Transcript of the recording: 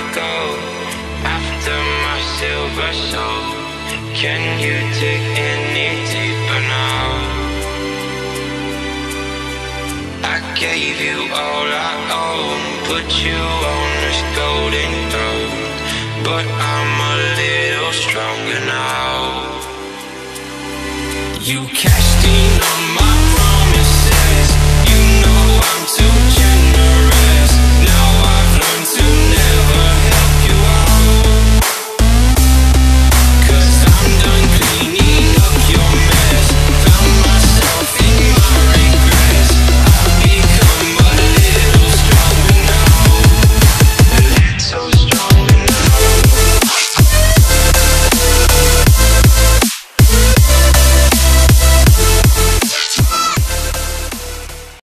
go after my silver soul? Can you dig any deeper now? I gave you all I own, put you on this golden throne, but I'm a little stronger now. You cashed in